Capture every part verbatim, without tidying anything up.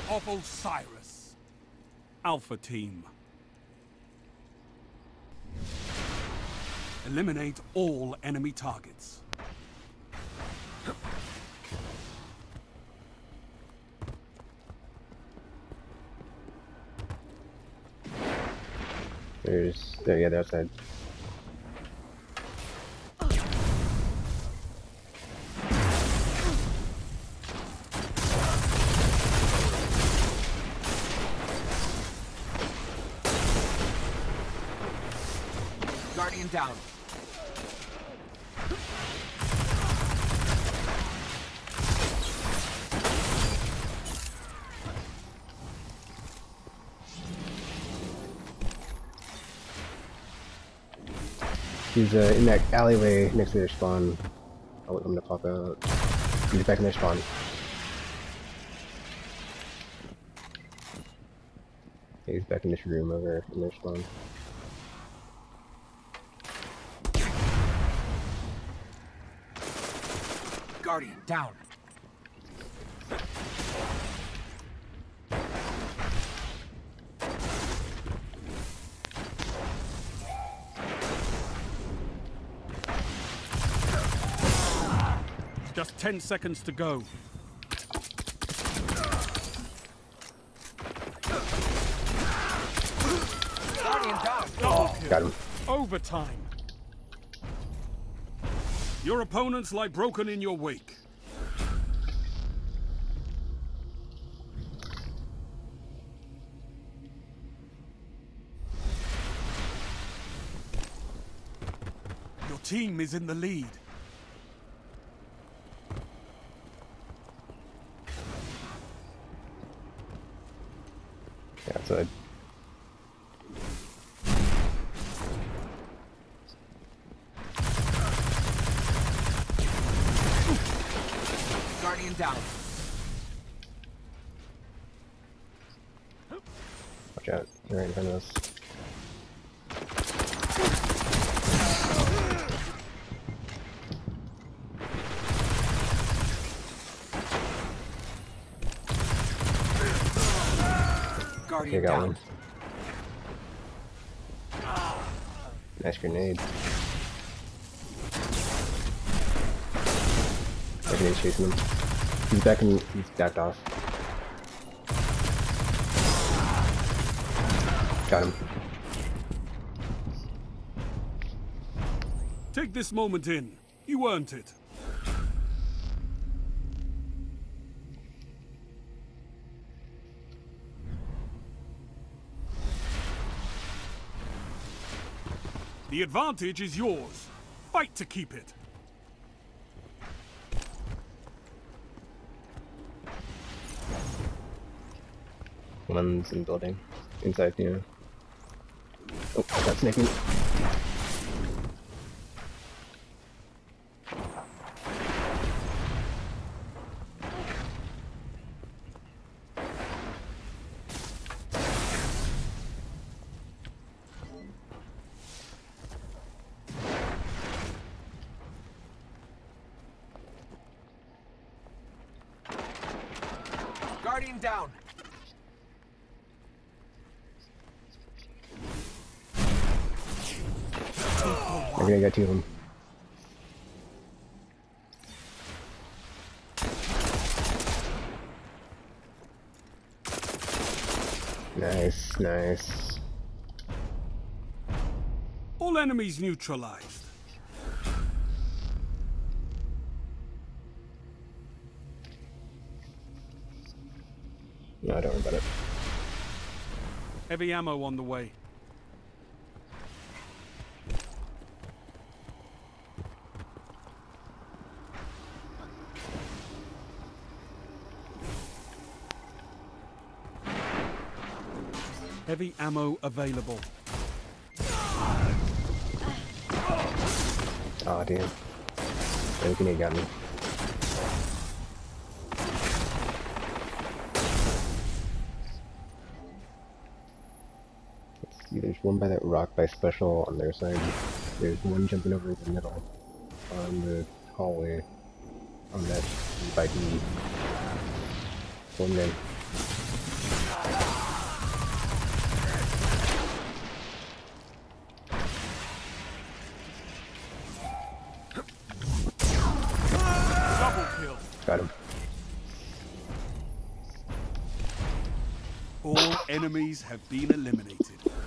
of Osiris. Alpha Team. Eliminate all enemy targets. There's, there, yeah, they're outside. Guardian down. He's uh, in that alleyway next to their spawn. I'll wait for him to pop out. He's back in their spawn. Yeah, he's back in this room over in their spawn. Guardian down. Just ten seconds to go. Guardian down. Double kill. Got him. Overtime. Your opponents lie broken in your wake. Your team is in the lead. Yeah, outside. Guardian down. Watch out. They're right in front of us. Guardian They got down. one. Nice grenade. That grenade's chasing him. He's back in. He's backed off. Got him. Take this moment in. You earned it. The advantage is yours. Fight to keep it. One's in building. Inside, you know. Oh, got snaking. Guardian down. I'm gonna get two of them. Nice, nice. All enemies neutralized. No, I don't worry about it. Heavy ammo on the way. Heavy ammo available. Aw, damn. The grenade got me. Let's see, there's one by that rock by Special on their side. There's one jumping over the middle on the hallway on that by D. One guy. Enemies have been eliminated.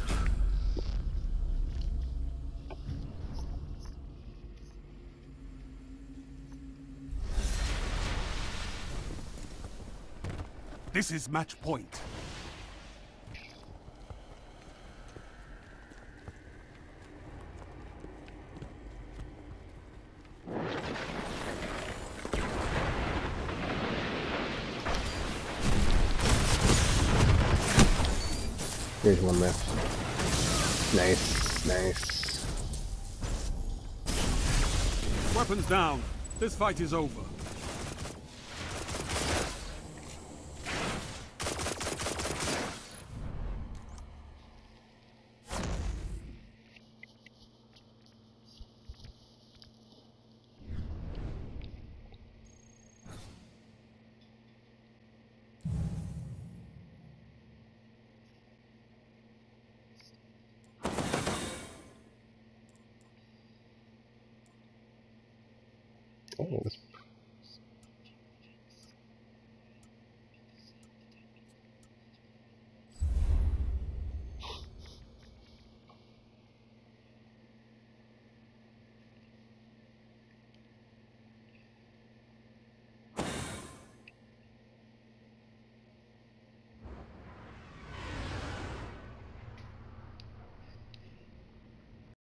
This is match point. There's one left. Nice, nice. Weapons down. This fight is over. Oh,